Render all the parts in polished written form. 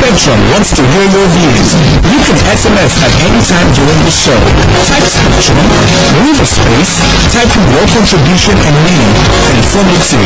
Spectrum wants to hear your views. You can SMS at any time during the show. Type Spectrum, leave a space, type in your contribution and name, and send it to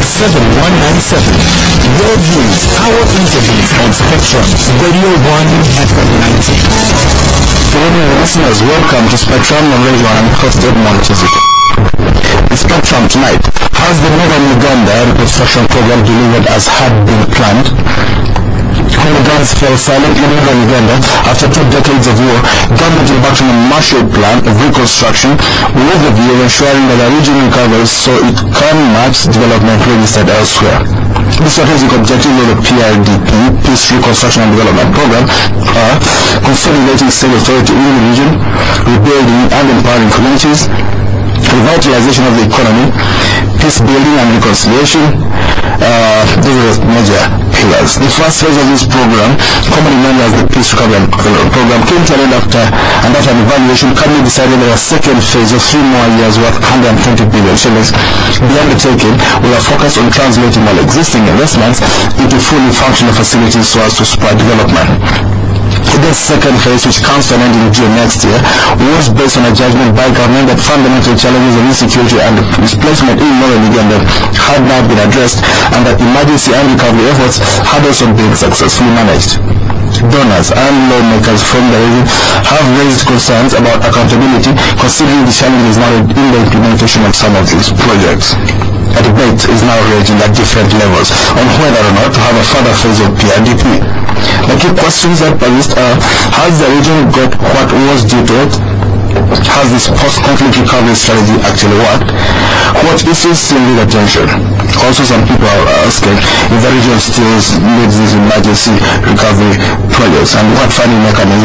7197. Your views, our interviews on Spectrum, Radio 1 FM 90. Good evening, listeners. Welcome to Spectrum on Radio 1. Host Edmond Chizika. In Spectrum tonight, has the Northern Uganda reconstruction program delivered as had been planned? Hooligans fell silent in Northern Uganda after 2 decades of war. Government embarked on a Marshall Plan of reconstruction with the view of ensuring that the region recovers so it can match development registered elsewhere. The strategic objective of the PRDP, Peace, Reconstruction and Development Program, are consolidating state authority in the region, rebuilding and empowering communities, revitalization of the economy, peace building and reconciliation. Those are the major pillars. The first phase of this program, commonly known as the Peace Recovery and Development Program, came to an end after an evaluation. Cabinet decided that a second phase of 3 more years worth 120 billion shillings be undertaken with a focus on translating all existing investments into fully functional facilities so as to support development. The second phase, which comes to an end in June next year, was based on a judgment by government that fundamental challenges of insecurity and displacement in Northern Uganda had not been addressed and that emergency and recovery efforts had also been successfully managed. Donors and lawmakers from the region have raised concerns about accountability, considering the challenges now in the implementation of some of these projects. A debate is now raging at different levels on whether or not to have a further phase of PRDP. The key questions that persist are: has the region got what was due to it? Has this post-conflict recovery strategy actually worked? What issues still need attention? Also, some people are asking if the region still needs these emergency recovery projects and what funding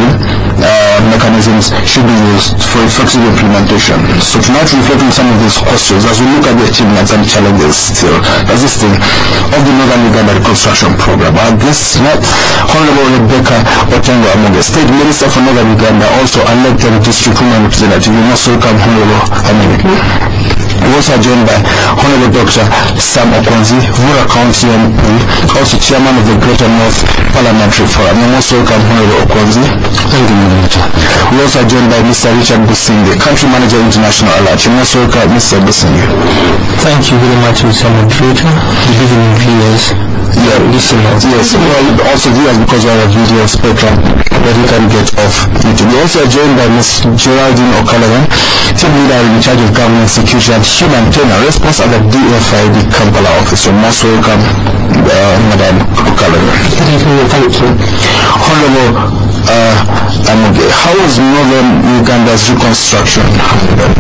mechanisms should be used for effective implementation. So tonight we're reflecting some of these questions as we look at the achievements and challenges still persisting of the Northern Uganda Reconstruction Program. Our guest tonight, Honorable Rebecca Otengo Amoge, State Minister for Northern Uganda, also elected District Women Representative. You must welcome Honorable Amoge. We're also joined by Honorable Dr. Sam Okonzi, Vura County MP, also Chairman of the Greater North Parliamentary Forum. You must welcome Honorable Okonzi. Thank you, Minister. We're also joined by Mr. Richard Businge, Country Manager International Alert. You must welcome Mr. Businge. Thank you very much, Mr. Moderator. Good evening, viewers. Yeah, listeners. Yes, well, also viewers, because we have a video Spectrum that you can get off YouTube. We're also joined by Ms. Geraldine O'Callaghan, Team Leader in charge of Government Security and Humanitarian Response at the DFID Kampala office. So most welcome, Madam O'Callaghan. Thank you. Honorable Amoge, how was Northern Uganda's reconstruction handled?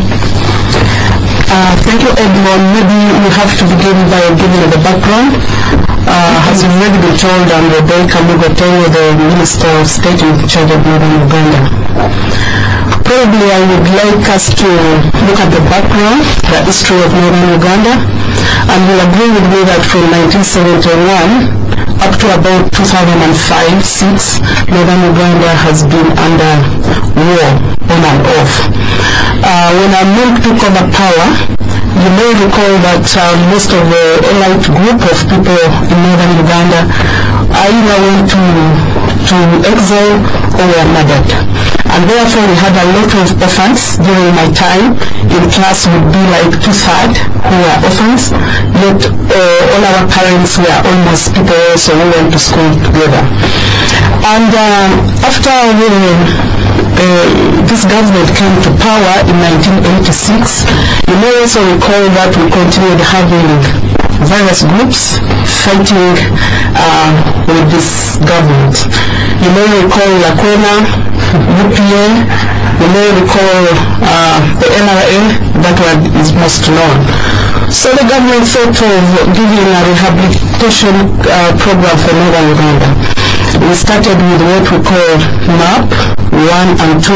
Thank you, Edmond. Maybe we have to begin by giving the background. Has already been told, I'm Rebecca Otengo, the Minister of State in charge of Northern Uganda. Probably I would like us to look at the background, the history of Northern Uganda, and you'll agree with me that from 1971 up to about 2005-06, Northern Uganda has been under war on and off. When Amunk took over power, you may recall that most of the elite group of people in Northern Uganda either went to exile or were murdered. And therefore we had a lot of orphans during my time. In class would be like 2/3 who were orphans, yet all our parents were almost people also who went to school together. And after this government came to power in 1986, you may also recall that we continued having various groups fighting with this government. You may recall Lakona, UPA, you may recall the NRA, that one is most known. So the government thought of giving a rehabilitation program for Northern Uganda. We started with what we call MAP 1 and 2.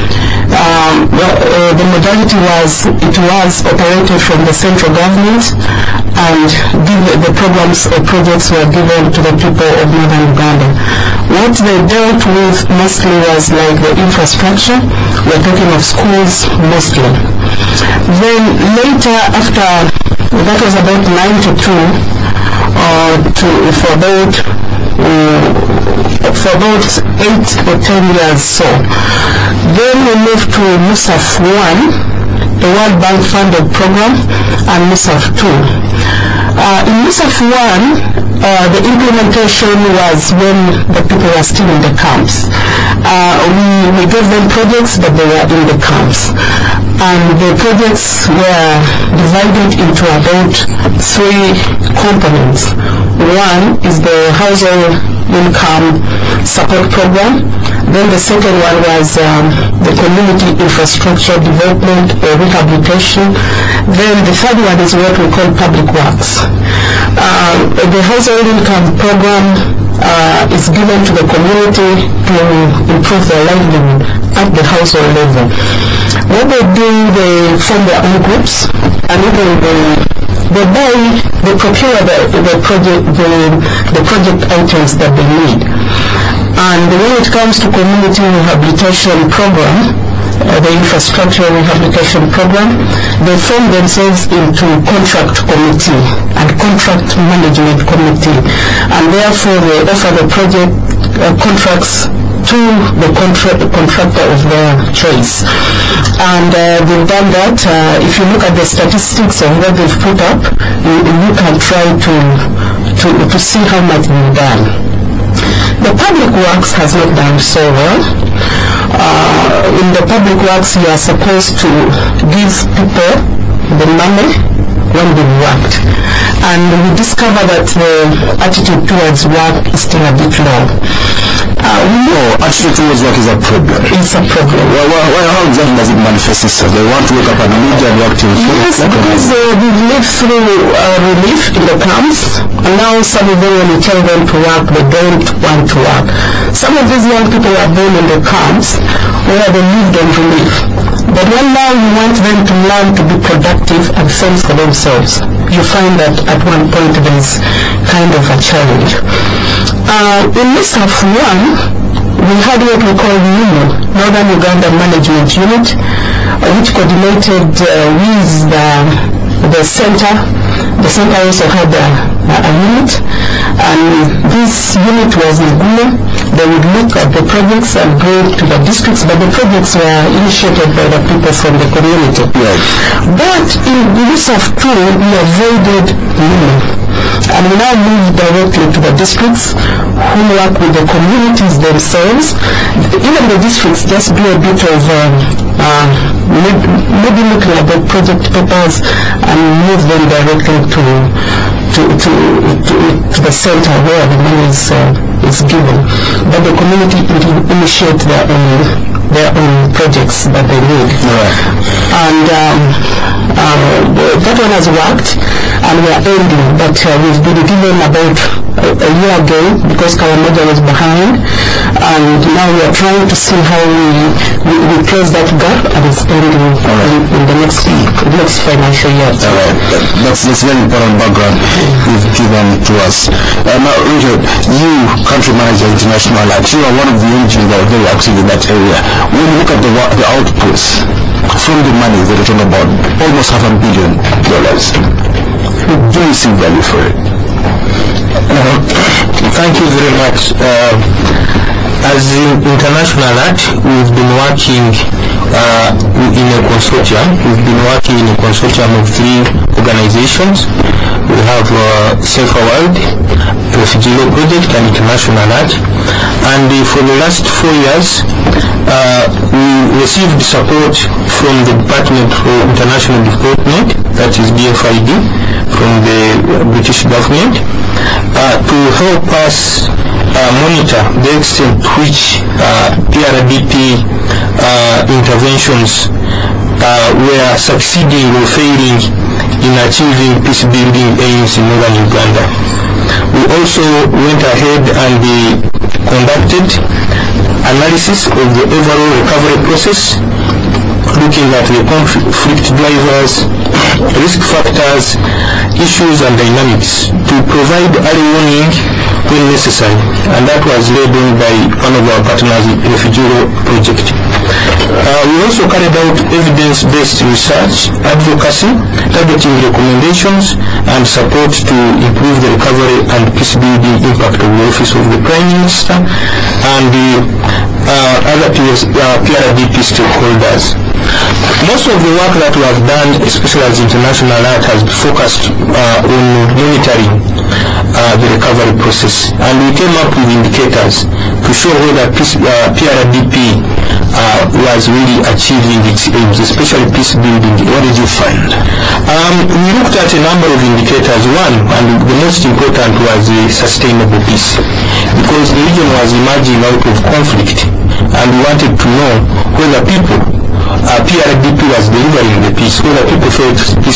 The modality was, it was operated from the central government, and the programs or projects were given to the people of Northern Uganda. What they dealt with mostly was like the infrastructure. We're talking of schools mostly. Then later, after that was about 92 for about for about 8 or 10 years. So then we moved to MUSAF 1, the World Bank funded program, and MUSAF 2. In MUSAF 1, the implementation was when the people were still in the camps. We gave them projects, but they were in the camps. And the projects were divided into about 3 components. One is the household income support program. Then the second one was the community infrastructure development or rehabilitation. Then the third one is what we call public works. The household income program is given to the community to improve their livelihood at the household level. What they do, they form their own groups, and even they procure the project items that they need. And when it comes to community rehabilitation program, the infrastructure rehabilitation program, they form themselves into contract committee and contract management committee, and therefore they offer the project contracts to the contractor of their choice. And they've done that. If you look at the statistics of what they've put up, you can try to see how much they've done. The public works has not done so well. In the public works, you are supposed to give people the money when they worked. And we discover that the attitude towards work is still a bit low. Attitude towards work is a problem. It's a problem. How exactly does it manifest itself? They want to wake up and immediately work to Yes, because we've lived through relief in the camps, and now some of them, when you tell them to work, they don't want to work. Some of these young people are born in the camps where they lived on relief. But when now you want them to learn to be productive and fend for themselves, you find that at one point there's kind of a challenge. In MUSAF 1, we had what we call NUMO, Northern Uganda Management Unit, which coordinated with the center. The center also had a unit, and this unit was in Gulu. They would look at the projects and go to the districts, but the projects were initiated by the people from the community. Right. But in MUSAF 2, we avoided NUMO, and we now move directly to the districts who work with the communities themselves. Even the districts just do a bit of maybe looking at the project papers and move them directly to the center where the money is given. But the community initiate their own projects that they need. Right. And that one has worked, and we are ending, but we've been given about a year ago because Karamoja was behind, and now we are trying to see how we close that gap, and it's ending in the next financial year. That's very important background you've given to us. Now, Richard, you, country manager International Alert, you are one of the NGOs that are very active in that area. When you look at the outputs from the money that you're talking about, almost $500 billion, do you see value for it? Thank you very much. As International Alert, we've been working in a consortium. We've been working in a consortium of 3 organizations. We have Safer World, Refugee Law Project, and International Alert. And for the last 4 years, we received support from the Department for International Development, that is DFID, from the British government, to help us monitor the extent to which PRDP interventions were succeeding or failing in achieving peace building aims in northern Uganda. We also went ahead and conducted analysis of the overall recovery process, looking at the conflict drivers, risk factors, issues and dynamics to provide early warning when necessary, and that was led on by one of our partners, Refugee Law Project. We also carried out evidence-based research, advocacy, targeting recommendations and support to improve the recovery and peace building impact of the Office of the Prime Minister and the other PRDP stakeholders. Most of the work that we have done, especially as International Alert, has focused on monitoring the recovery process, and we came up with indicators to show whether PRDP was really achieving its aims, especially peace building. What did you find? We looked at a number of indicators. One, and the most important, was the sustainable peace, because the region was emerging out of conflict, and we wanted to know whether PRDP was delivering the peace, whether people felt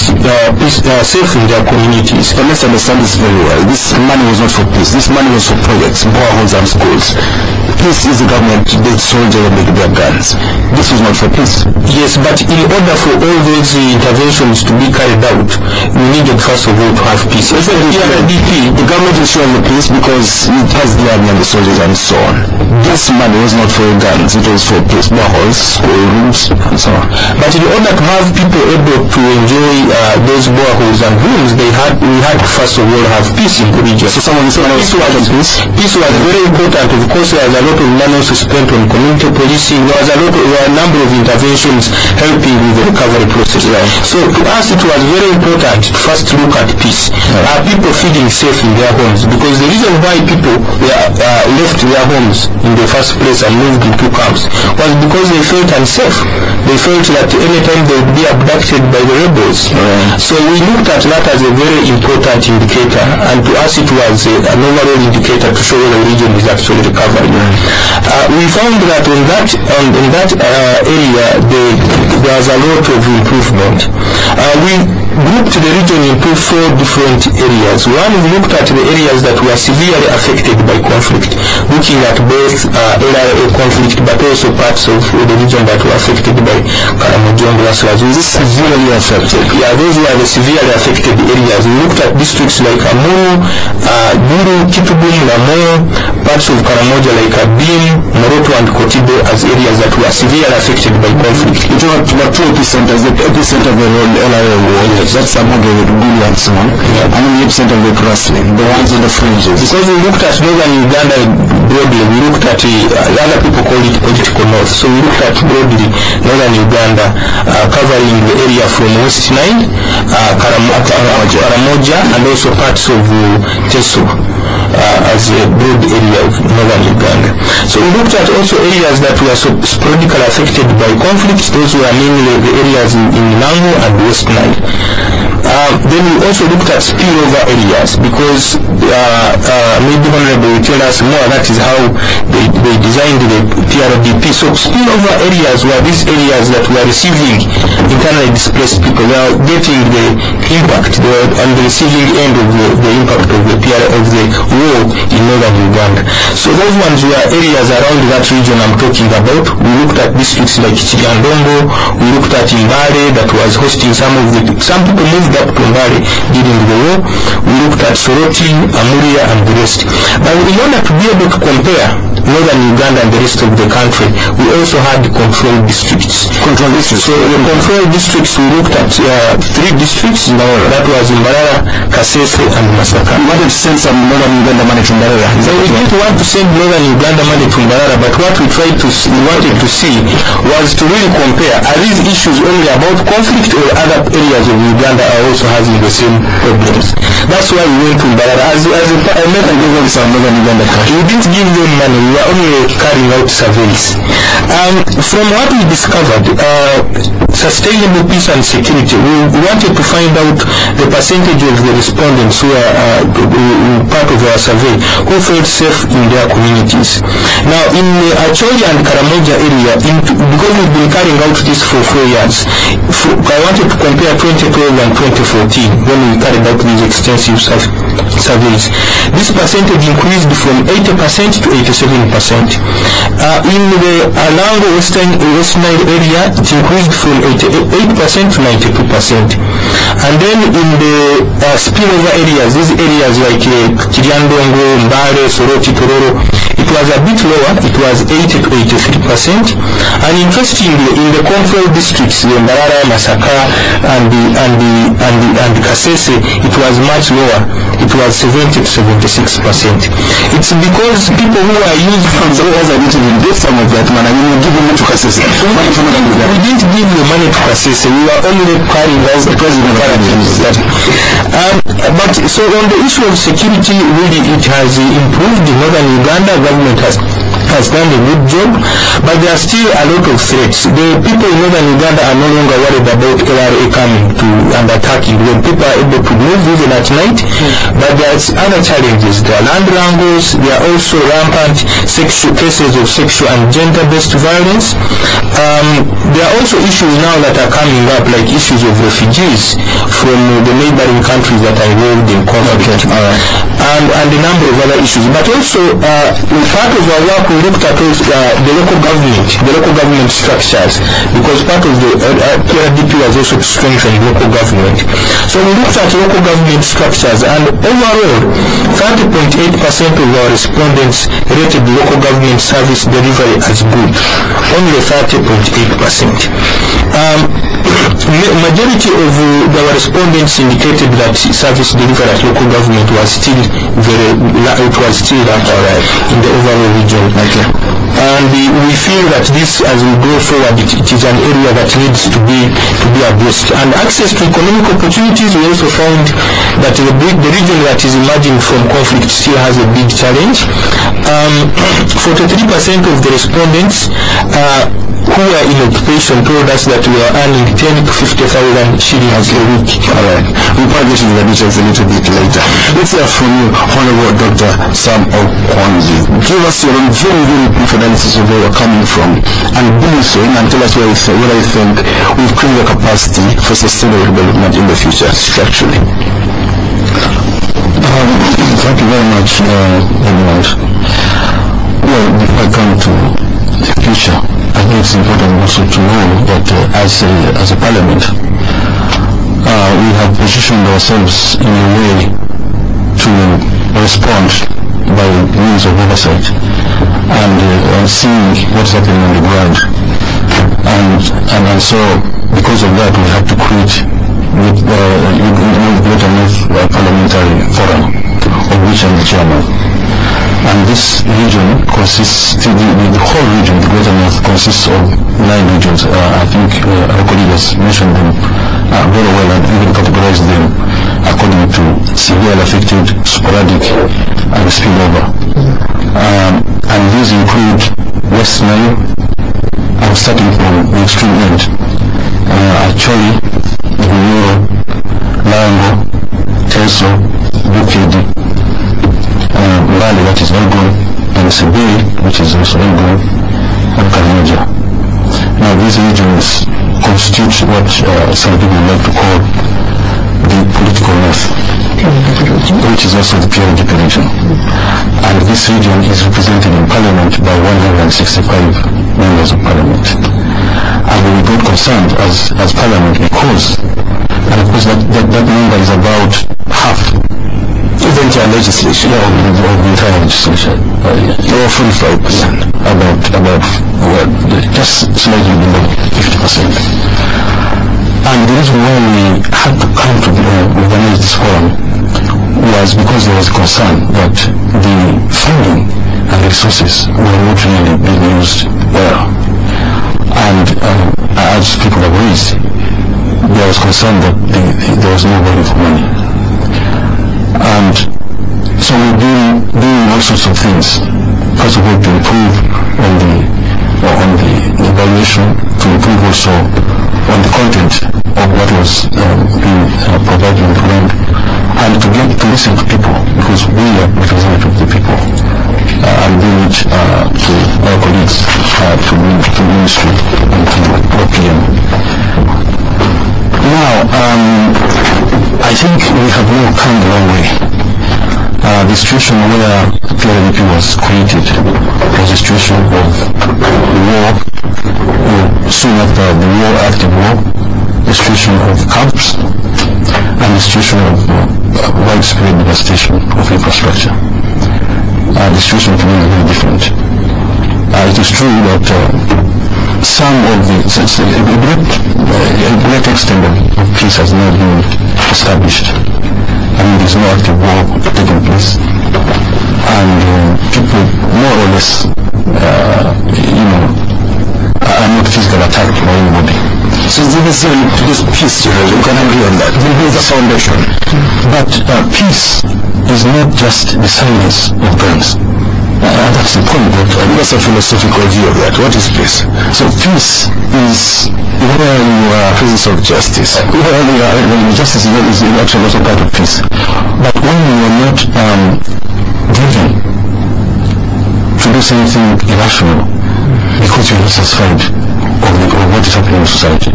safe in their communities. But let's understand this very well. This money was not for peace. This money was for projects, boreholes and schools. Peace is the government, the soldiers will make their guns. This was not for peace. Yes, but in order for all those interventions to be carried out, we needed first of all to have peace. It's like PRDP, the government ensures the peace because it has the army and the soldiers and so on. This money was not for guns, it was for peace, boreholes, schoolrooms, and so on. But in order to have people able to enjoy those boreholes and rooms, we had to first of all have peace in the region. So someone is peace was very important. Of course, there was a lot of money also spent on community policing. There was a number of interventions helping with the recovery process. Right. So to us, it was very important to first look at peace. Right. Are people feeling safe in their homes? Because the reason why people left their homes in the first place and moved into camps was because they felt unsafe. They felt that anytime they would be abducted by the rebels. Right. So we looked at that as a very important indicator, and to us it was an overall indicator to show whether the region is actually recovering. We found that in that area there was a lot of improvement. We grouped the region into 4 different areas. One, we looked at the areas that were severely affected by conflict, looking at both LRA conflict but also parts of the region that were affected by Karamoja and Rwaslas. Severely affected? Yeah, those were the severely affected areas. We looked at districts like Amuru, Guru, Kitubum, Lamoyo, parts of Karamoja like Abim, Moroto and Kotibo as areas that were severely affected by conflict. You talk about 2 epicenters. The epicenter of the LRA war, that's Amuru, Gulu and so on. Yeah. And the epicenter of the Grassland, the ones on the fringes. Because we looked at northern Uganda broadly, we looked at other people call it political north. So we looked at broadly northern Uganda, covering the area from West Nile, Karamoja, and also parts of Teso. As a broad area of northern Uganda. So we looked at also areas that were sporadically affected by conflicts. Those were mainly the areas in Lango and West Nile. Then we also looked at spillover areas, because maybe Honorable will tell us more. That is how they designed the PRDP. So spillover areas were these areas that were receiving internally displaced people. They are getting the impact, on the receiving end of the impact of the war in northern Uganda. So those ones were areas around that region I'm talking about. We looked at districts like Chigandongo. We looked at Imbare, that was hosting some people moved up to Mbale during the war. We looked at Soroti, Amuria and the rest. But in order to be able to compare northern Uganda and the rest of the country, we also had control districts. So the control districts, we looked at 3 districts. That was Mbarara, Kasese and Masaka. You wanted to send some northern Uganda money to Mbarara? So we didn't want to send northern Uganda money to Mbarara, but what we wanted to see was to really compare, are these issues only about conflict, or other areas of Uganda are also having the same problems? That's why we went to Mbarara. As a method, we didn't give them money, we were only carrying out surveys. From what we discovered, sustainable peace and security, we wanted to find out the percentage of the respondents who are part of our survey who felt safe in their communities. Now in the Acholi and Karamoja area, because we've been carrying out this for 4 years, I wanted to compare 2012 and 2014 when we carried out these extensive surveys. This percentage increased from 80% to 87%. In the Alango West Nile area, it increased from 88% to 92%. And then in the spillover areas, these areas like Kiriandongo, Mbare, Soroti, Tororo, it was a bit lower. It was 80 to 83%. And interestingly, in the control districts, the Mbarara, Masaka, and the Kasese, it was much lower. It it was 70 to 76%. It's because people who are used from So as I need to give some of that money, I mean, give them to Kasese. we didn't give the money to Kasese, we were only carrying out the president that. But so on the issue of security, really it has improved. The northern Uganda government has done a good job, but there are still a lot of threats. The people in northern Uganda are no longer worried about LRA coming to and attacking when people are able to move even at night, but there's other challenges. There are land wrangles, there are also rampant cases of sexual and gender-based violence. There are also issues now that are coming up, like issues of refugees from the neighboring countries that are involved in conflict, and a number of other issues. But also, part of our work, we looked at the local government structures, because part of the PRDP was also to strengthen local government. So we looked at local government structures, and overall, 30.8% of our respondents rated the local government service delivery as good. Only 30.8%. Majority of our respondents indicated that service delivery at local government was still in the overall region. And we feel that this, as we go forward, it is an area that needs to be addressed. And access to economic opportunities, we also found that the region that is emerging from conflict still has a big challenge. 43% of the respondents who are in occupation told us that we are earning 10 to 50,000 shillings a week. Alright, we'll probably get into the details a little bit later. Let's hear from you, Honorable Dr. Sam Okwanzi. Give us your own very, very brief analysis of where you're coming from and briefing, and tell us where you think we've created a capacity for sustainable development in the future structurally. Thank you very much, Edmund. Well, before I come to the future, I think it's important also to know that as a parliament, we have positioned ourselves in a way to respond by means of oversight and seeing what's happening on the ground. And so, because of that, we have to create great enough parliamentary forum, of which I'm the chairman. And this region consists, the whole region, the Greater North, consists of 9 regions. I think our colleagues mentioned them very well and even categorized them according to severely affected, sporadic, and spillover. And these include West Nile, I'm starting from the extreme end, Acholi, Bunyoro, Lango, Teso, Bukedi, Mbali, that is Elgon, and Sebei, which is also Elgon, and Karamoja. Now these regions constitute what some people like to call the political north, which is also the PRDP region. And this region is represented in parliament by 165 members of parliament. And we got concerned as parliament because, and of course that number is about half of the entire legislation, of the entire legislation, or 45%, about just slightly below 50%. And the reason why we had to come to organize this forum was because there was concern that the funding and the resources were not really being used well. And as people have raised, there was concern that there was no value for money. And so we've been doing all sorts of things. First of all, to improve on the evaluation, to improve also on the content of what was being provided on the ground, and to listen to people, because we are representatives of the people, and we need to our colleagues, to ministry and to OPM. Now, I think we have now come a long way. The situation where PRDP was created was a situation of war, soon after the war, active war, a situation of camps, and a situation of widespread devastation of infrastructure. The situation can be very different. It is true that some of a great extent of peace has now been established. I mean, there's no active war taking place, and people more or less, are not physically attacked by anybody. So this peace, you can agree on that. This is the foundation. But peace is not just the silence of guns. That's the point. That's a philosophical view of that. What is peace? So peace is where you are presence of justice. Where you are, justice is actually also part of peace. But when you are not driven to do something irrational because you are not satisfied of what is happening in society,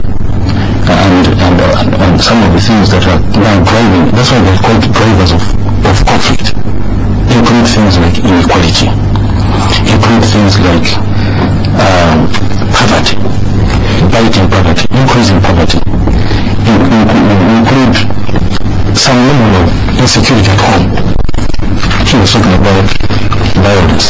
and some of the things that are now driving, that's why they're called drivers of conflict, include things like inequality, include things like poverty, biting poverty, increasing poverty, include some level of insecurity at home. He was talking about violence,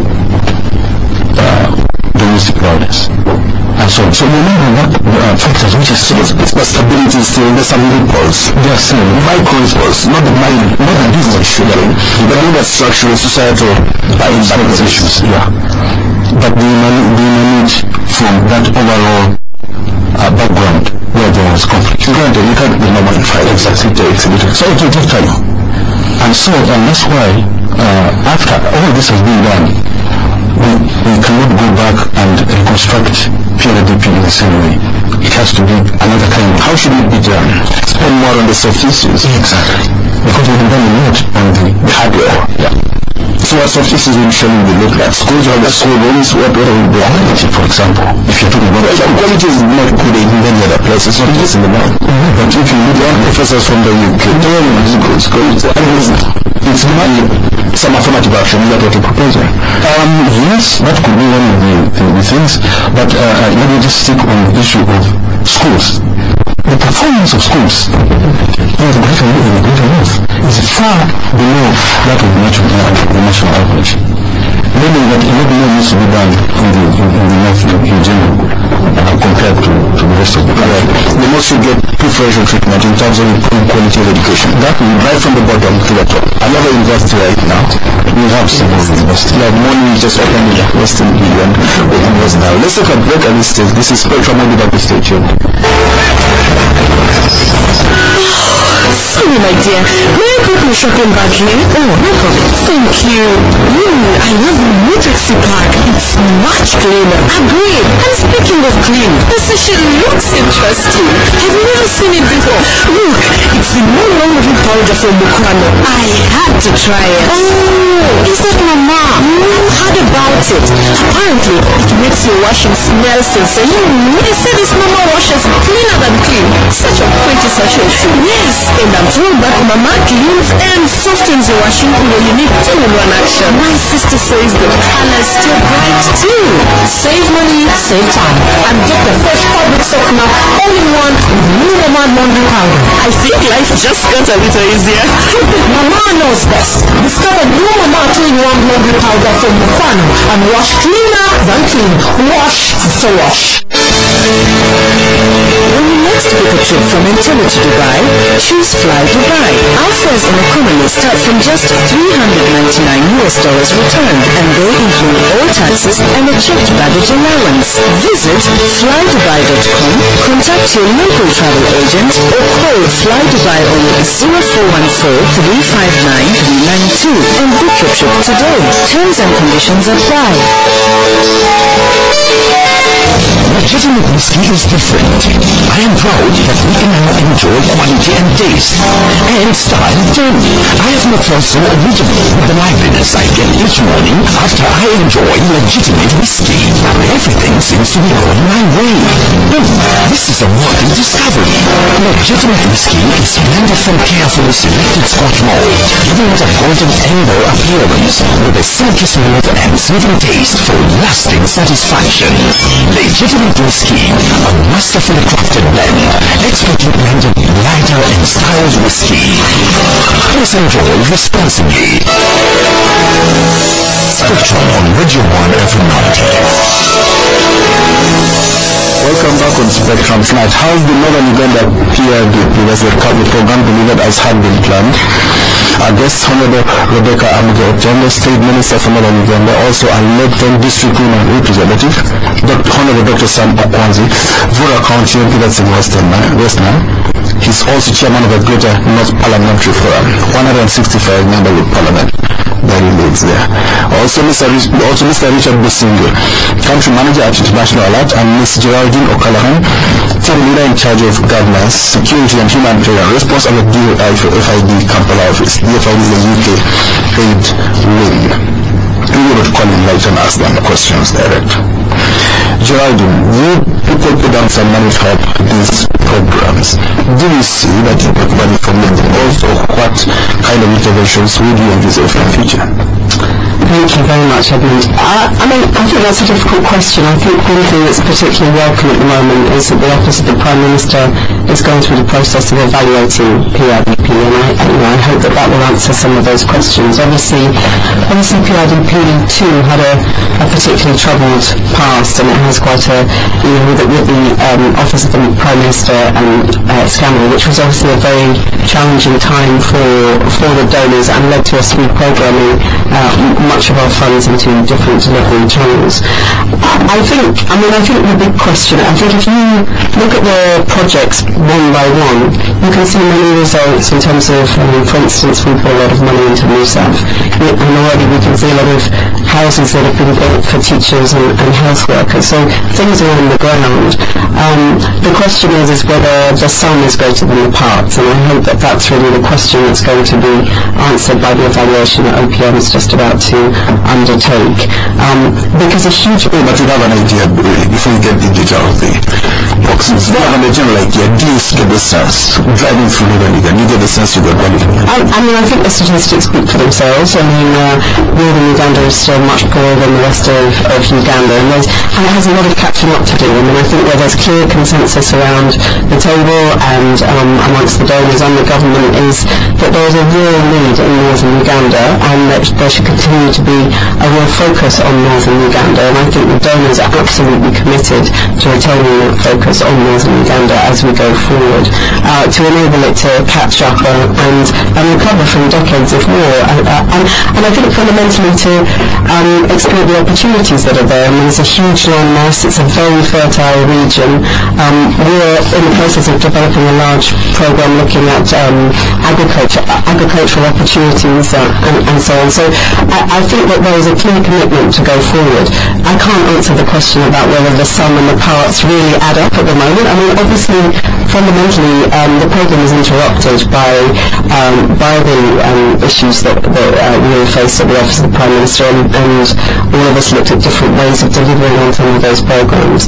domestic violence, and so on. So remember what factors which is still, stability is still, there's some loopholes. There are still micro loopholes, not the business shooting, but not the structural societal issues. Yeah. But they emanate from that overall background where there was conflict. Granted, you can't be normal fight exactly. So it will take time. And so, and that's why after all this has been done, we cannot go back and reconstruct PLDP in the same way. It has to be another kind of... How should it be done? Spend more on the soft issues. Exactly. Because we have done a lot on the hardware. Yeah. So what soft issues initially will look like? Schools or the school rooms, what will be quality, for example? If you're talking about... quality is not good in many other places, not just in the north. But if you look at professors from the UK, it's not some affirmative action. Is that what you're proposing? Yes, that could be one of the things, but let me just stick on the issue of schools. The performance of schools in the Greater North is far below that of the national average. Meaning that a lot more needs to be done in the North in general compared to the rest of the country. The most should get preferential treatment in terms of improving quality of education. That will right from the bottom to the top. Another university right now, we have several universities. We have money just opened in Western Union now. Let's look at break and listings. This is Spectrum on the Stay tuned. Sorry, my dear. May I put my shopping bag here? Oh, no problem. Thank you. I love the new taxi park. It's much cleaner. Agreed. And speaking of clean, this session looks interesting. Have you never seen it before? Look, it's the no laundry powder from Mukwano. I had to try it. Oh, is that Mama? I've heard about it. Apparently, it makes your washing smell sensational. They say this Mama washes cleaner than clean. Such a pretty sachet. Yes, and I'm told that Mama cleans and softens your washing when you need two-in-one action. My sister says the color's still bright too. Save money, save time, and get the fresh fabric softener all-in-one with new Mama laundry powder. I think life just got a little easier. Mama knows best. Discover new Mama two-in-one laundry powder from Mukwano and wash cleaner than clean. Wash for wash. When you next book a trip from Entebbe to Dubai, choose Fly Dubai. Our fares in economy start from just $399 returned, and they include all taxes and a checked baggage allowance. Visit flydubai.com, contact your local travel agent, or call Fly Dubai on 0414-359-392 and book your trip today. Terms and conditions apply. Legitimate whiskey is different. I am proud that we can now enjoy quality and taste and style too. I have not felt so original with the liveliness I get each morning after I enjoy legitimate whiskey. Everything seems to be going my way. This is a worthy discovery. Legitimate whiskey is blended from carefully selected Scotch malt, giving it a golden amber appearance with a silky smooth and soothing taste for lasting satisfaction. Legitimate whiskey, a masterfully crafted blend, expertly blended lighter and styled whiskey. Please enjoy responsibly. Spectrum on Radio 1 FM 90. Welcome back on Spectrum tonight. How's the Northern Uganda PRDP recovery program delivered as had been planned? Our guest, Honorable Rebecca Amugo, General State Minister for Northern Uganda, also a Leadton District Women Representative, Honorable Dr. Sam Okwanzi, Vura County MP, that's in West Nile. He's also chairman of the Greater North Parliamentary Forum, 165 member with Parliament. That he leads there. Also Mr. Richard Busingo, Country Manager at International Alert, and Ms. Geraldine O'Callaghan, Team Leader in charge of Governance, Security and Humanitarian Response at the DFID Kampala Office. DFID is a UK aid wing. We would call him later and ask them questions direct. Geraldine, you people put down some money to help these programs. Do you see that you put money from them? Also, what kind of interventions would you envisage for the future? Thank you very much, Edmund. I think that's a difficult question. I think one thing that's particularly welcome at the moment is that the Office of the Prime Minister is going through the process of evaluating PRDP, and I hope that will answer some of those questions. Obviously PRDP too had a particularly troubled past, and it has quite a, with the Office of the Prime Minister scandal, which was obviously a very challenging time for the donors and led to us reprogramming much of our funds into different delivery channels. I think the big question, if you look at the projects one by one, you can see many results in terms of, for instance, we put a lot of money into New South, and already we can see a lot of houses that have been built for teachers and health workers, so things are on the ground. The question is whether the sum is greater than the parts, and I hope that that's really the question that's going to be answered by the evaluation that OPM is just about to undertake. Because a huge... But you have an idea, before you get the detail of the boxes, you have a general idea. Do you get the sense, driving through Northern Uganda, you get the sense you got money? I think the statistics speak for themselves. Northern Uganda is still much poorer than the rest of Uganda, and it has a lot of catching up to do. I think where there's clear consensus around the table and amongst the donors and the government is that there's a real need in Northern Uganda, and that there should continue to be a real focus on Northern Uganda, and I think the donors are absolutely committed to retaining that focus on Northern Uganda as we go forward, to enable it to catch up and recover from decades of war, and I think fundamentally to exploit the opportunities that are there. There's a huge landmass, it's a very fertile region. We're in the process of developing a large program looking at agricultural opportunities and so on. So I think that there is a clear commitment to go forward. I can't answer the question about whether the sum and the parts really add up at the moment. Obviously, fundamentally, the program is interrupted by the issues that we faced at the Office of the Prime Minister, and all of us looked at different ways of delivering on some of those programs.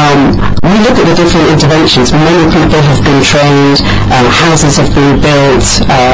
We look at the different interventions. Many people have been trained, houses have been built,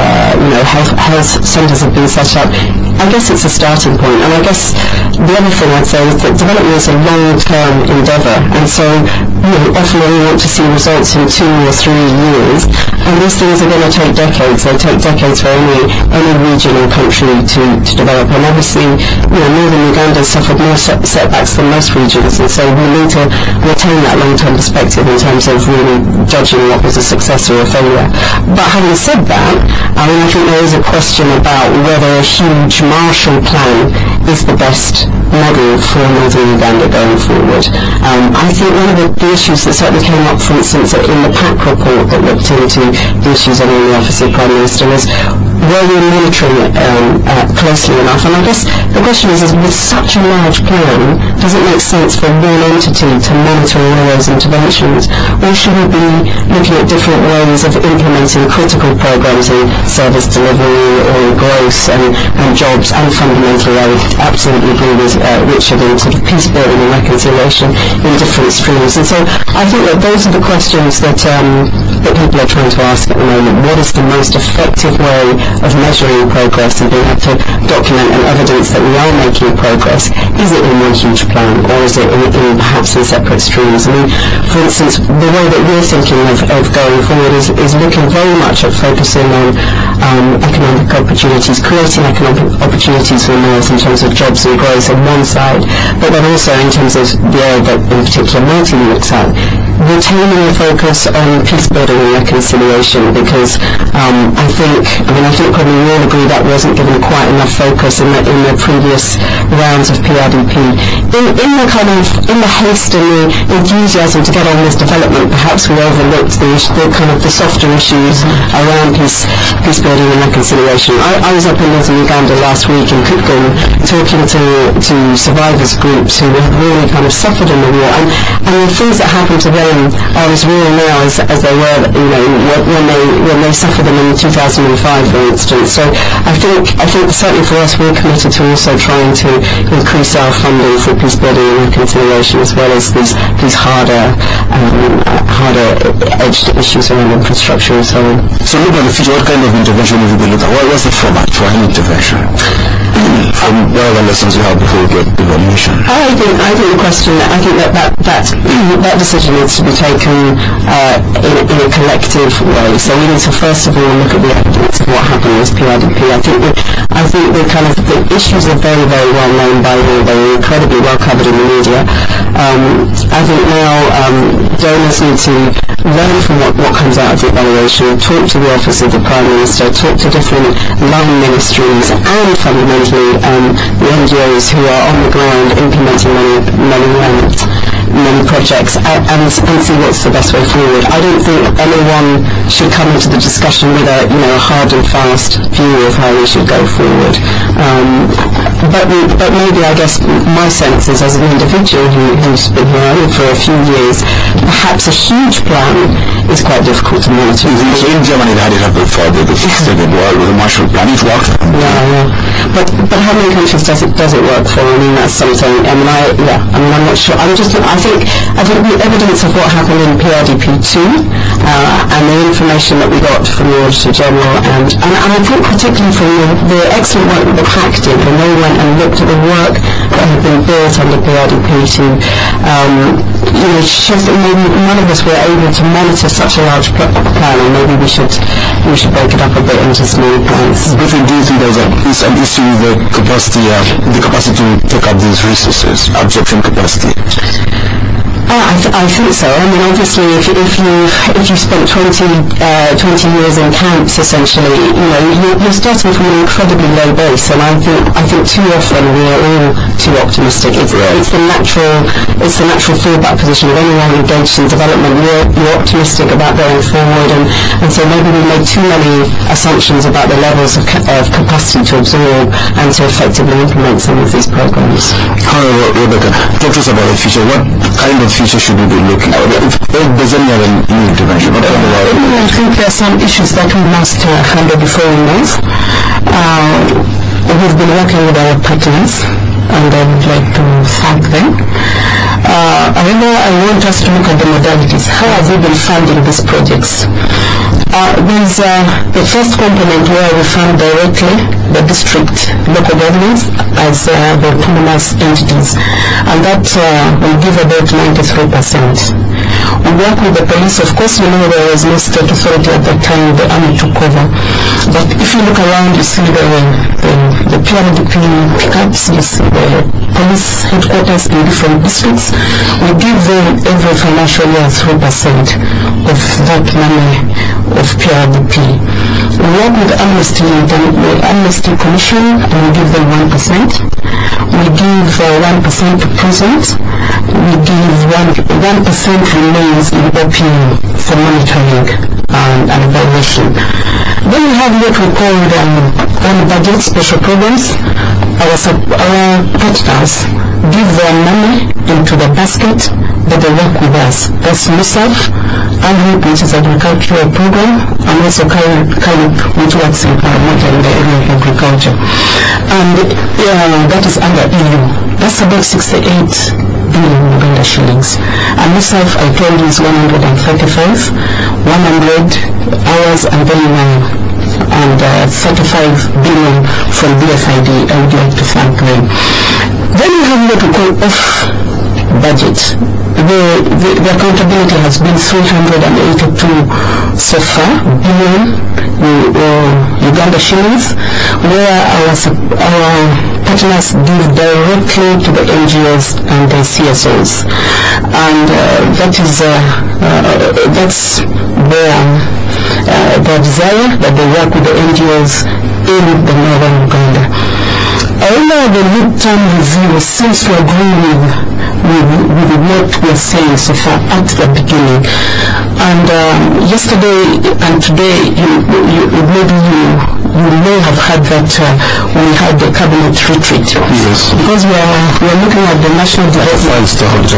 health centres have been set up. I guess it's a starting point, and I guess the other thing I'd say is that development is a long-term endeavour, and so often we want to see results in 2 or 3 years, and these things are going to take decades. They take decades for any region or country to develop, and obviously, Northern Uganda has suffered more setbacks than most regions, and so we need to retain that long-term perspective in terms of really judging what was a success or a failure. But having said that, I think there is a question about whether a huge Marshall Plan is the best model for Northern Uganda going forward. I think one of the issues that certainly came up, for instance, in the PAC report that looked into the issues under the Office of the Prime Minister was, were we monitoring it closely enough? And I guess the question is with such a large plan, does it make sense for one entity to monitor all those interventions, or should we be looking at different ways of implementing critical programs in service delivery or growth and jobs, and fundamentally I would absolutely agree with Richard in sort of peace building and reconciliation in different streams. And so I think that those are the questions that people are trying to ask at the moment. What is the most effective way measuring progress and being able to document and evidence that we are making progress. Is it in one huge plan, or is it in perhaps in separate streams? I mean, for instance, the way that we're thinking of going forward is looking very much at focusing on economic opportunities, creating economic opportunities for the North in terms of jobs and growth on one side, but then also in terms of the area that in particular Martin looks at, retaining the focus on peace building and reconciliation, because I think probably we all agree that wasn't given quite enough focus in the previous rounds of PRDP. In the haste and the enthusiasm to get on this development, perhaps we overlooked the softer issues around peace building and reconciliation. I was up in northern Uganda last week in Kitgum talking to survivors groups who had really kind of suffered in the war, and the things that happened to them are as real now as they were, when they suffered them in 2005, for instance. So I think certainly for us, we're committed to also trying to increase our funding for peace building and reconciliation, as well as these harder edged issues around infrastructure and so on. So look at the future. What kind of intervention will you be looking at? What's the format for any intervention? From whatever lessons you have before we get evaluation. I think the question. I think that decision needs to be taken in a collective way. So we need to first of all look at the evidence of what happened with PRDP. I think the issues are very, very well known by all. They're incredibly well covered in the media. I think now donors need to learn from what comes out of the evaluation, talk to the Office of the Prime Minister, talk to different line ministries, and fundamentally the NGOs who are on the ground implementing many projects, and see what's the best way forward. I don't think anyone should come into the discussion with a hard and fast view of how we should go forward. But maybe, I guess, my sense is, as an individual who's been here for a few years, perhaps a huge plan is quite difficult to monitor. So in Germany they had it up before the Second World with a Marshall Plan. It worked. Yeah. But how many countries does it work for? I mean, that's something. I'm not sure. I think the evidence of what happened in PRDP2 and the information that we got from the Auditor General, and I think particularly from the excellent work that the PAC did when they went and looked at the work that had been built under PRDP2, shows that maybe none of us were able to monitor such a large plan, and maybe we should break it up a bit into smaller plans. But do you think there's an issue with the capacity to take up these resources, absorption capacity? I think so. I mean, obviously, if you spent 20 years in camps, essentially, you're starting from an incredibly low base, and I think too often we're all too optimistic. It's the natural fallback position of anyone engaged in development. You're optimistic about going forward, and so maybe we made too many assumptions about the levels of capacity to absorb and to effectively implement some of these programs. However, Rebecca, talk to us about the future. What kind of future should we be looking at? Does any have any intervention? I think there are some issues that we must handle before we move. We've been working with our partners, and I would like to thank them. However, I want us to look at the modalities. How have we been funding these projects? There's the first component where we fund directly the district local governments as the autonomous entities, and that will give about 93%. We work with the police. Of course, there was no state authority at that time. The army took over. But if you look around, you see the PRDP pickups, you see the police headquarters in different districts. We give them every financial year 3% of that money of PRDP. We work with the Amnesty Commission, and we give them 1%. We give 1% to prisons. We give 1% remains in OPM for monitoring and evaluation. Then we have what we call on budget special programs. Our partners give their money into the basket, but they work with us. That's MUSAF, ANHIP, which is agricultural program, and also CALIP, which works in Parramatta in the area of agriculture. And that is under EU. That's about 68 billion Uganda shillings. And MUSAF, I told you, is 135, 100 hours, and then and 35 billion from BFID. I would like to thank them. Then we have what we call off budget. The accountability has been 382 so far billion Uganda shillings, where our partners give directly to the NGOs and the CSOs, and that's their desire that they work with the NGOs in the northern Uganda. Although the mid-term review seems to agree with what we're saying so far at the beginning, and yesterday and today maybe you may have heard that we had the cabinet retreat. Yes. Because we're looking at the national development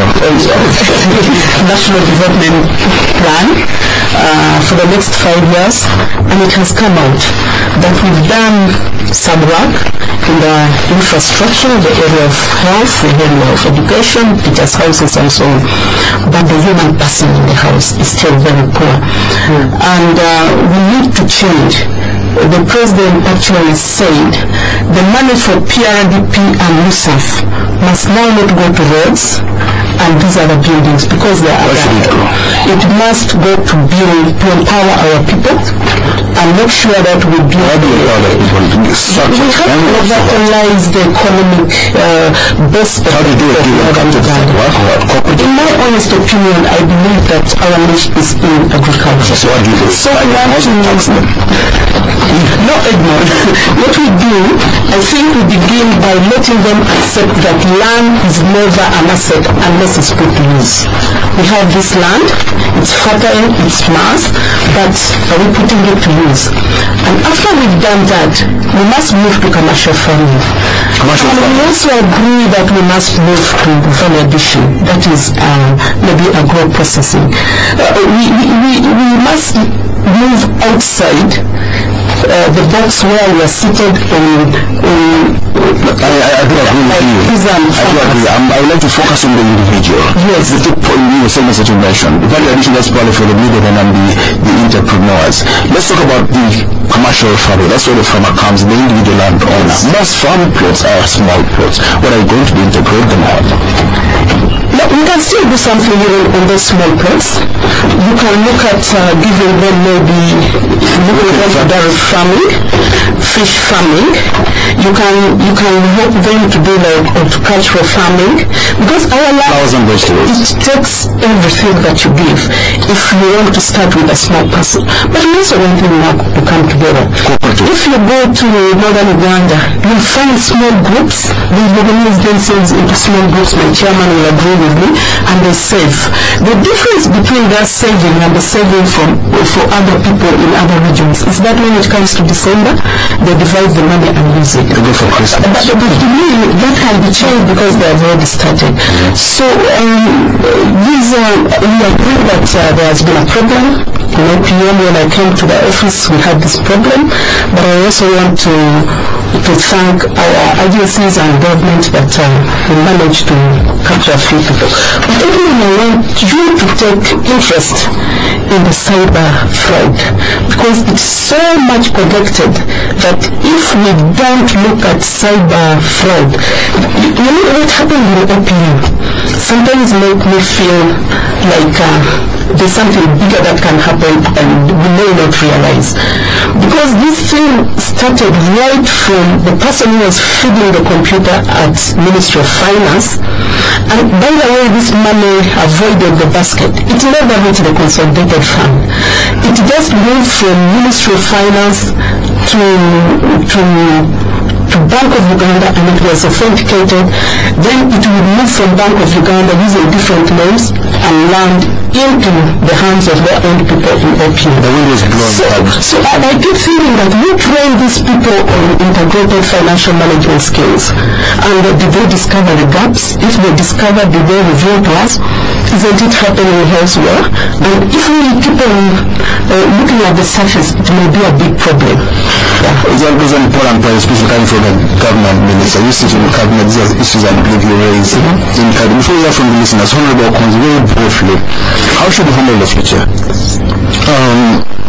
plan for the next 5 years, and it has come out that we've done some work in the infrastructure, the area of health, the area of education, teachers' houses and so on. But the human person in the house is still very poor. And we need to change. The president actually said the money for PRDP and USAF must now not go to roads and these other buildings because they are it must go to build, to empower our people and make sure that we build. We have to revitalize the economic base of In my honest opinion, I believe that our niche is in agriculture. So I want to tax them. No, Edmond. What we do, I think we begin by letting them accept that land is never an asset unless it's put to use. We have this land, it's fertile, it's mass, but are we putting it to use? And after we've done that, we must move to commercial farming. And we also agree that we must move to value addition, that is maybe agro-processing. We must move outside the box where we are seated in I do agree with you. I would like to focus on the individual. Yes. The segments that you mentioned. Value addition is probably for the middlemen and the entrepreneurs. Let's talk about the commercial farming. That's where the farmer comes, the individual landowner. Most farm plots are small plots. What are you going to do to integrate them on? Now, we can still do something even on those small plots. You can look at giving them maybe dairy farming, fish farming. You can help them to do like horticultural farming, because our land it takes everything that you give. If you want to start with a small person, but we also want them to come together. If you go to northern Uganda, you'll find small groups. They organize themselves into small groups. My chairman will agree with me, and they save. The difference between their saving and the saving for other people in other regions is that when it comes to December, they divide the money and use it. But to me, that can be changed because they have already started. So we agree that there has been a problem. In OPM, when I came to the office, we had this problem, but I also want to thank our agencies and government that we managed to capture a few people. But even I want you to take interest in the cyber fraud, because it's so much connected that if we don't look at cyber fraud, you know what happened in OPM sometimes make me feel like there's something bigger that can happen and we may not realize. Because this thing started right from the person who was feeding the computer at Ministry of Finance, and by the way this money avoided the basket. It never went to the consolidated fund. It just moved from Ministry of Finance to Bank of Uganda, and it was authenticated. Then it would move from Bank of Uganda using different names and land into the hands of their own people in OPM. So I keep thinking that we train these people on integrated financial management skills, and did they discover the gaps? If they discover, did they reveal to us? Isn't it happening elsewhere? And if we keep on looking at the surface, it may be a big problem. It's an important point, especially coming from the government minister. You sit in the cabinet, these are issues I believe you raised in cabinet. Before we hear from the listeners, Honorable Okonzi, very briefly, how should we handle the future?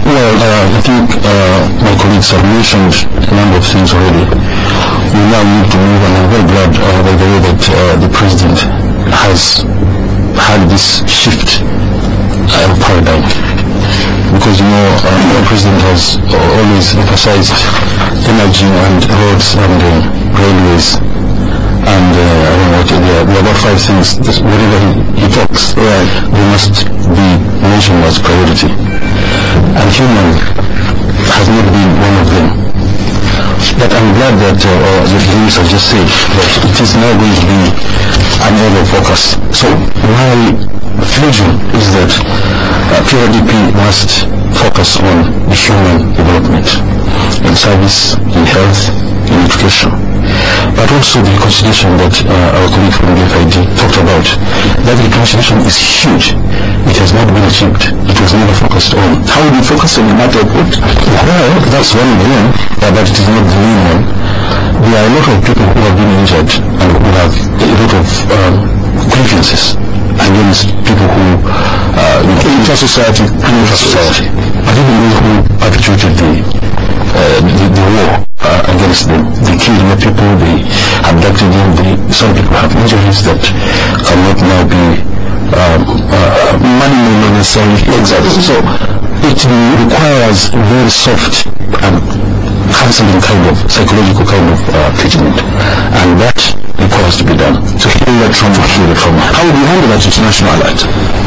Well, I think my colleagues have mentioned a number of things already. We now need to move, and I'm very glad, by the way, that the President has had this shift of paradigm. Because, the President has always emphasized energy and roads and railways. And I don't know what, there are about 5 things. Whenever he talks, they must be mentioned as priority. And human has not been one of them. But I'm glad that the James has just said that it is now going to be an area of focus. So my vision is that PRDP must focus on the human development in service, in health, in education. But also the reconciliation that our colleague from the FID talked about. That reconciliation is huge. It has not been achieved. It was never focused on. How do we focus on the matter of what? Well, that's one of them, but it is not the main one. There are a lot of people who have been injured and who have a lot of grievances against people who inter-society, but even those who perpetrated the war against them. They killed their people, they abducted them, some people have injuries that cannot now be money may not necessarily exactly. So it requires very soft and counseling kind of psychological kind of treatment, and that requires to be done to heal that trauma. How would you handle that international alert?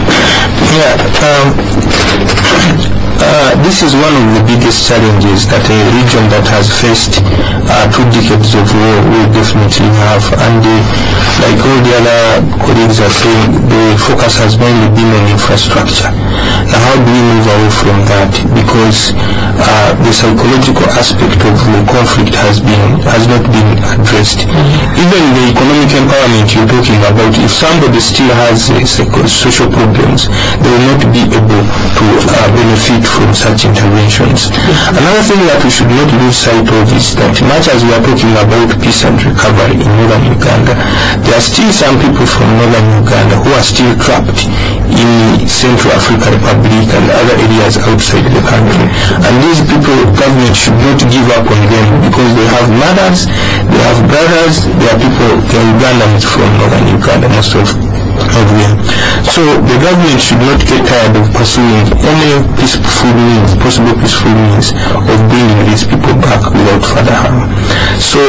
This is one of the biggest challenges that a region that has faced 2 decades of war will definitely have, and like all the other colleagues are saying, the focus has mainly been on infrastructure. Now how do we move away from that? Because the psychological aspect of the conflict has not been addressed. Even the economic empowerment you're talking about, if somebody still has social problems, they will not be able to benefit from such interventions. Another thing that we should not lose sight of is that much as we are talking about peace and recovery in northern Uganda, there are still some people from northern Uganda who are still trapped in Central African Republic and other areas outside the country. And these people, government should not give up on them, because they have mothers, they have brothers, they are people, they are Ugandans from northern Uganda, most of them. So the government should not get tired of pursuing any possible peaceful means of bringing these people back without further harm. So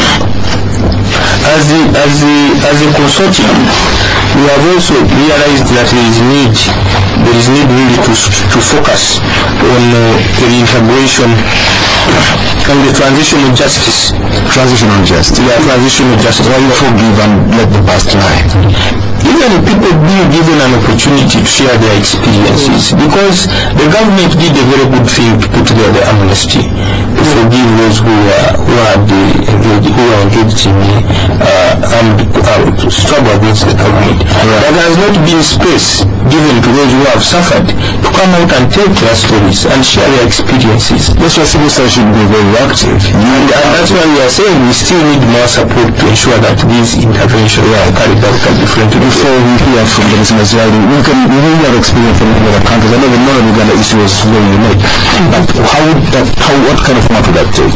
as a consortium, we have also realized that there is need really to focus on the integration and the transitional justice. Transitional justice. Yeah, transitional justice. Why you forgive and let the past lie? Even people being given an opportunity to share their experiences, because the government did a very good thing to put there the amnesty to forgive those who are engaged in struggle against the government. There has not been space given to those who have suffered to come out and tell their stories and share their experiences. That's why civil society should be very active, and that's why we are saying we still need more support to ensure that these interventions are carried out differently. Before we hear from the listeners, we have experience from other countries. I know the Northern Uganda issue was very unique. But what kind of format would that take?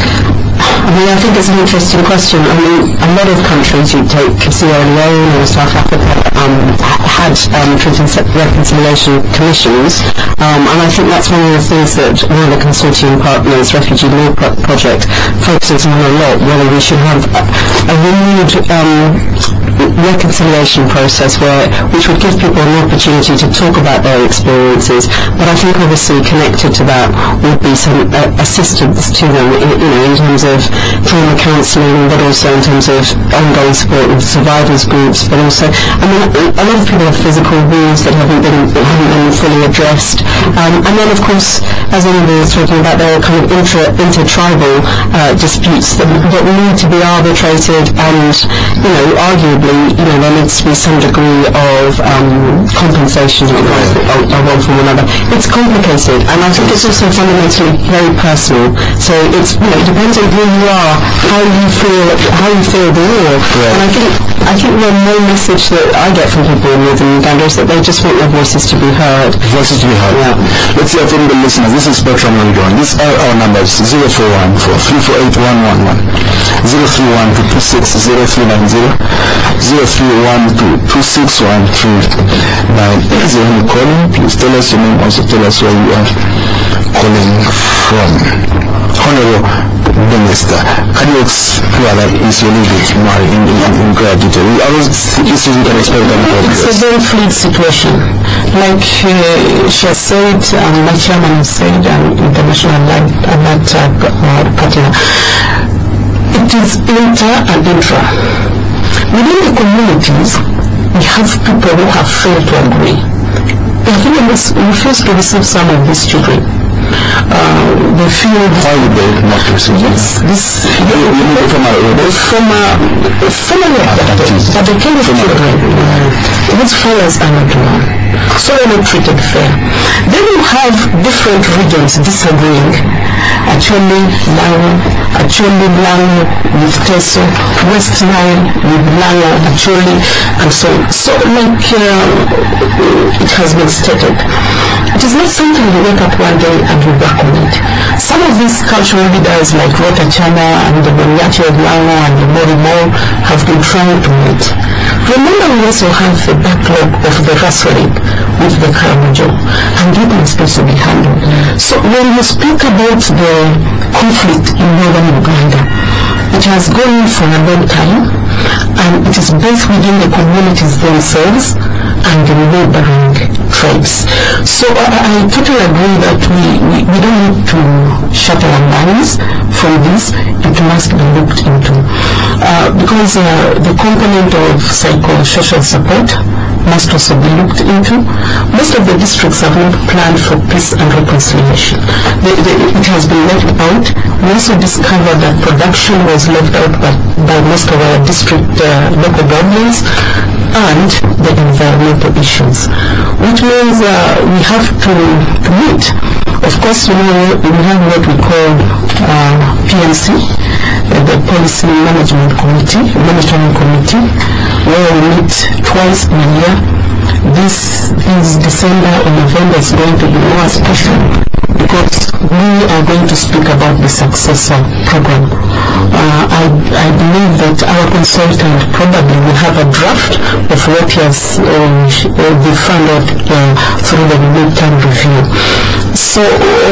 I think it's an interesting question. A lot of countries, you take Sierra Leone or South Africa, had truth and reconciliation commissions, and I think that's one of the things that one of the consortium partners, Refugee Law Project, focuses on a lot, whether we should have a renewed reconciliation process which would give people an opportunity to talk about their experiences, but I think obviously connected to that would be some assistance to them in terms of trauma counselling, but also in terms of ongoing support with survivors groups, but also, a lot of people have physical wounds that haven't been fully addressed, and then of course, as Annabelle was talking about, there are kind of inter-tribal disputes that need to be arbitrated, and arguably there needs to be some degree of compensation of one from another. It's complicated, and I think it's also fundamentally very personal. So it depends on who you are, how you feel the war. And I think the main message that I get from people in northern Uganda is that they just want their voices to be heard. Voices to be heard. Yeah. Let's hear from the listeners. This This is Spectrum Radio. These are our numbers: 041-4348111, 031-226-0390, 031-226-1399. As you're calling, please tell us your name. Also tell us where you are calling from. Honorable Minister, can you explain that is a little bit more in great detail? This is we can expect them to It's a very fluid situation. Like she has said, my chairman has said, international alert partner, it is inter and intra. Within the communities, we have people who have failed to agree. We refuse to receive some of these children. They feel how would they not receive? Yes, this from a but they came with children. These fellows are not known, so they're not treated fair. Then you have different regions disagreeing. Actually, Lango with Teso, West Nile with Lango, actually, and so on. So, like it has been stated, it is not something you wake up one day and you back on it. Some of these cultural leaders like Rotachana and the Bonyati of Lango and the Morimo have been trying to meet. Remember, we also have the backlog of the wrestling with the Karamojo, and it must also be handled. So when you speak about the conflict in northern Uganda, it has gone on for a long time, and it is both within the communities themselves and the neighboring tribes. So I totally agree that we don't need to shut our minds from this. It must be looked into. Because the component of psychosocial support must also be looked into. Most of the districts have not planned for peace and reconciliation. It has been left out. We also discovered that production was left out by most of our district local governments, and the environmental issues, which means we have to meet. Of course, we have what we call PMC, the Policy Management Committee, Monitoring Committee, where we meet twice in a year. This December or November is going to be more special because we are going to speak about the successor program. I believe that our consultant probably will have a draft of what he has found out through the midterm review. So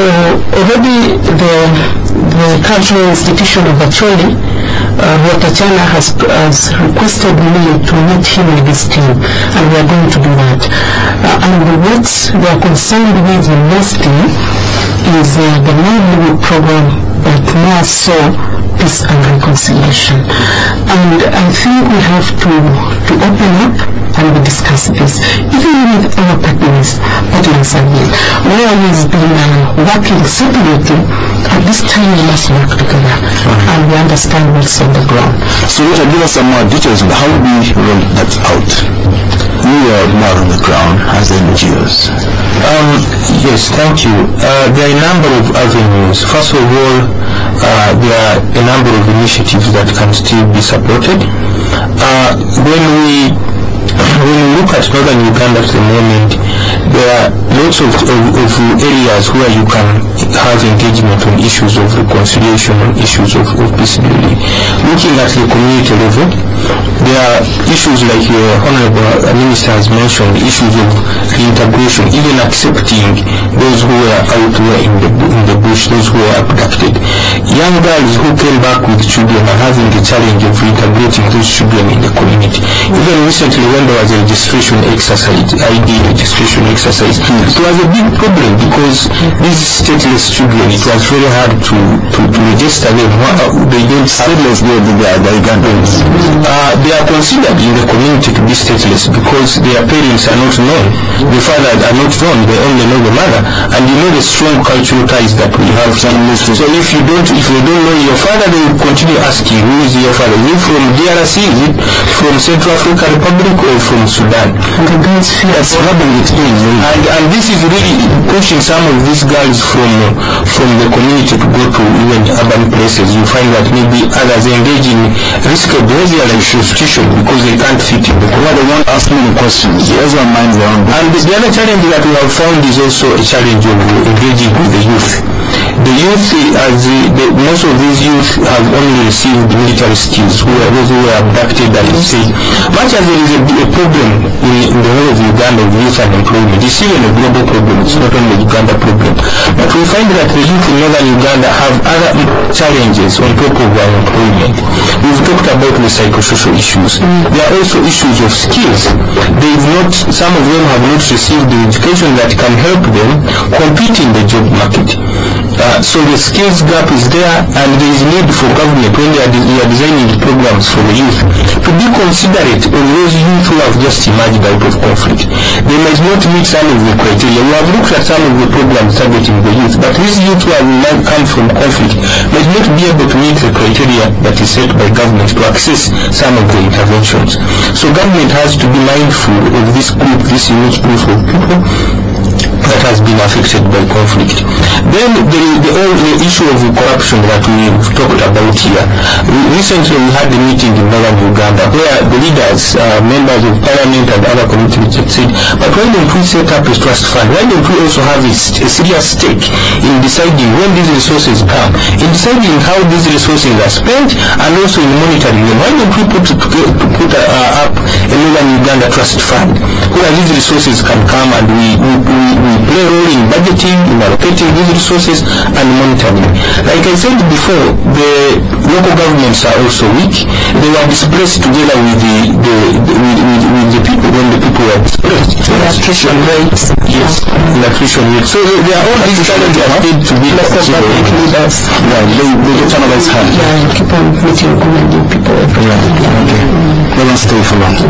already the cultural institution of Acholi, Rotachana has requested me to meet him with his team, and we are going to do that. And what they are concerned with mostly is the livelihood program, but more so peace and reconciliation. And I think we have to open up and we discuss this, even with our partners again. Where we've been working separately, at this time we must work together and we understand what's on the ground. So give us some more details on how we roll that out. We are more on the ground as NGOs. Yes, thank you. There are a number of avenues. First of all, there are a number of initiatives that can still be supported. When we look at northern Uganda at the moment, there are lots of areas where you can have engagement on issues of reconciliation, on issues of peace building. Looking at the community level, there are issues like your Honorable Minister has mentioned, issues of reintegration, even accepting those who were out there in the bush, those who were abducted. Young girls who came back with children are having the challenge of reintegrating those children in the community. Even recently when there was a registration exercise, ID registration exercise, it was a big problem because these stateless children, it was very hard to register them. They don't Stateless, they are Ugandans. They are considered in the community to be stateless because their parents are not known, the fathers are not known, they only know the mother. And you know the strong cultural ties that we have. So if they don't know your father, they will continue asking, who is your father? Is he from DRC? Is it from Central African Republic or from Sudan? That's happening with me. And this is really pushing some of these girls from the community to go to even urban places. You find that maybe others engage in risky behavior like institution because they can't fit in the Well, they won't ask many questions. Everyone minds their own business. And the other challenge that we have found is also a challenge of engaging with the youth. The youth, most of these youth have only received military skills, those who were abducted and stayed. Much as there is a problem in the whole of Uganda of youth unemployment, it's even a global problem, it's not only a Uganda problem. But we find that the youth in northern Uganda have other challenges on top of unemployment. We've talked about the psychosocial issues. There are also issues of skills. Some of them have not received the education that can help them compete in the job market. So the skills gap is there, and there is need for government, when they are designing programs for the youth, to be considerate of those youth who have just emerged out of conflict. They might not meet some of the criteria. We have looked at some of the programs targeting the youth, but these youth who have come from conflict might not be able to meet the criteria that is set by government to access some of the interventions. So government has to be mindful of this group, this unique group of people that has been affected by conflict. Then the issue of corruption that we've talked about here. Recently we had a meeting in northern Uganda where the leaders, members of parliament and other committees said, but why don't we set up a trust fund? Why don't we also have a serious stake in deciding when these resources come, in deciding how these resources are spent, and also in monitoring them? Why don't we put up a northern Uganda trust fund where these resources can come and we play a role in budgeting, in allocating these resources and monitoring. Like I said before, the local governments are also weak. They were displaced together with the people when the people were displaced. The attrition rates. Yes, the attrition rates. So there are all these challenges that need to be considered. They get analyzed hard. Yeah, keep on meeting people every day. Okay. They don't stay for long.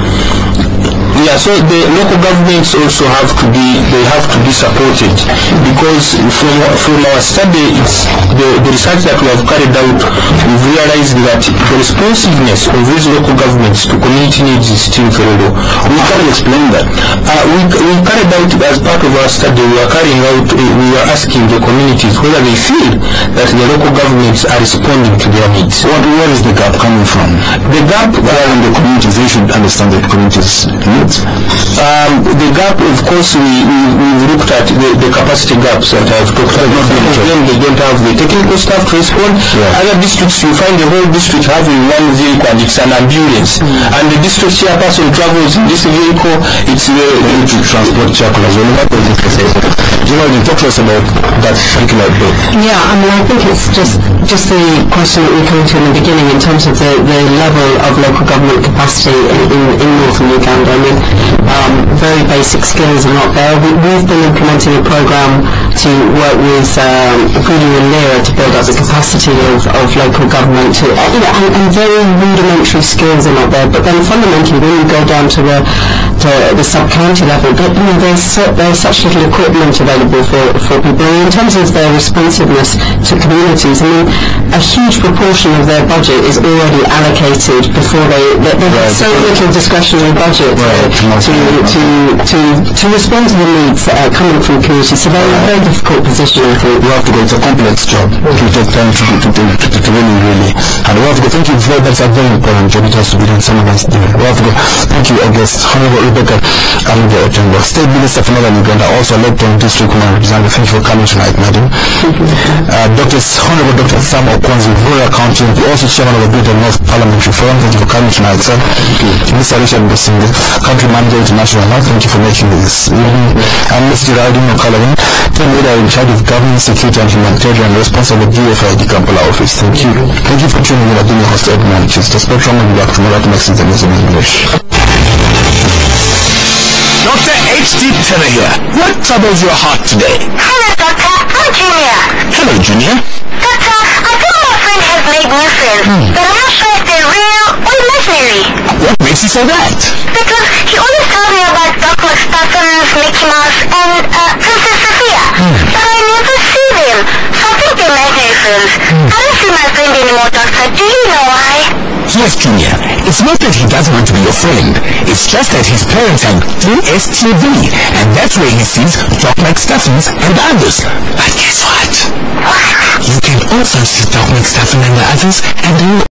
Yeah, so the local governments also have to be supported, because from our study, it's the research that we have carried out, we've realized that the responsiveness of these local governments to community needs is still very low. We can explain that. We carried out, as part of our study, we were asking the communities whether they feel that the local governments are responding to their needs. Where is the gap coming from? The gap in the communities, they should understand the communities' needs. The gap, of course, we've looked at the capacity gaps that I've talked about. Most of them, they don't have the technical staff to respond. Other districts, you find the whole district having one vehicle and it's an ambulance. And the district chairperson travels in this vehicle, it's to transport charcoal as well. You know, you talk to us about that particular bill. Yeah, I mean, I think it's just the question that we came to in the beginning in terms of the level of local government capacity in northern Uganda. I mean, very basic skills are not there. We've been implementing a program to work with Gudu and Lira to build up the capacity of local government to, and very rudimentary skills are not there. But then fundamentally, when you go down to the sub-county level, there's such little equipment available for people. In terms of their responsiveness to communities, I mean, a huge proportion of their budget is already allocated before they have so little discretionary budget to respond to the needs that are coming from communities. So they're in a very difficult position, I think. We have to go. It's a complex job. It will take time to really, and we have to go. Thank you very much. That's a very important job. It has to be done. Some of us do it. We have to go. Thank you, I guess. Honorable Rebecca Otengo, State Minister for Northern Uganda, also elected District Woman Representative. Thank you for coming tonight, madam. Honorable Dr. Sam Okwanzi, Rural County, also Chairman of the Greater North Parliamentary Forum. Thank you for coming tonight, sir. Mr. Richard Mbesinge, Country Manager International Health. Thank you for making this evening. And Mr. Geraldine O'Callaghan, Team Leader in charge of Government, Security and Humanitarian, responsible GFID Kampala Office. Thank you. Thank you for tuning in. I've been your host, Edmund Chester. Spectrum will be back tomorrow to make sense of in English. Dr. H.D. Tenner here. What troubles your heart today? Hello, Doctor. I'm Junior. Hello, Junior. Doctor, I think my friend has made new friends, but I'm not sure if they're real or imaginary. What makes you say that? Because he always tells me about Doc McStuffins, Mickey Mouse, and Princess Sophia. But I never see them, so I think they're imaginary friends. I don't see my friend anymore, Doctor. Do you know why? Yes, Junior. It's not that he doesn't want to be your friend. It's just that his parents have 3STV, and that's where he sees Doc McStuffins and others. But guess what? What? You can also see Doc McStuffins and the others and do